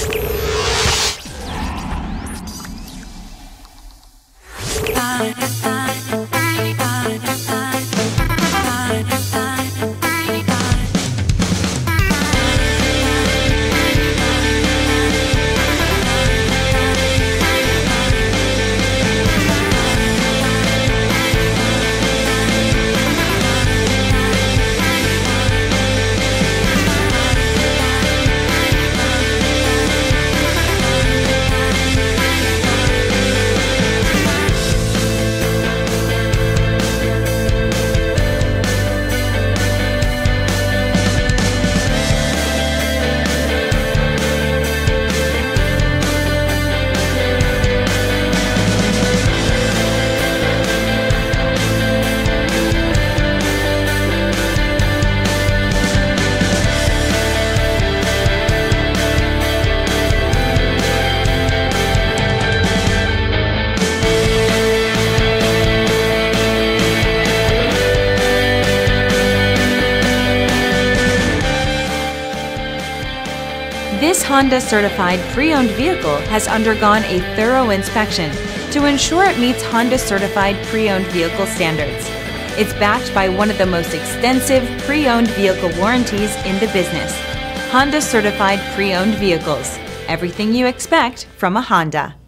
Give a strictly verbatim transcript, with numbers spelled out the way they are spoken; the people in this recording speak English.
This Honda-certified pre-owned vehicle has undergone a thorough inspection to ensure it meets Honda-certified pre-owned vehicle standards. It's backed by one of the most extensive pre-owned vehicle warranties in the business. Honda-certified pre-owned vehicles. Everything you expect from a Honda.